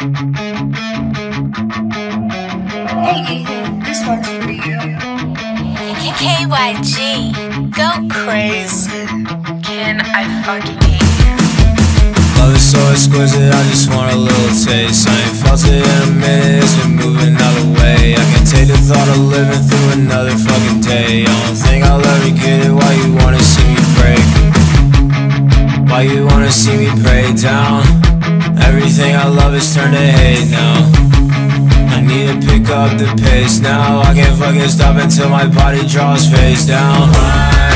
This one's for you. KYG, go crazy. Can I fucking hate you? Love is so exquisite, I just want a little taste. I ain't felt it in a minute, it's been moving out of the way. I can take the thought of living through another fucking day. I don't think I'll ever get it, why you wanna see me break? Why you wanna see me break down? Everything I love is turned to hate now. I need to pick up the pace now. I can't fucking stop until my body draws face down.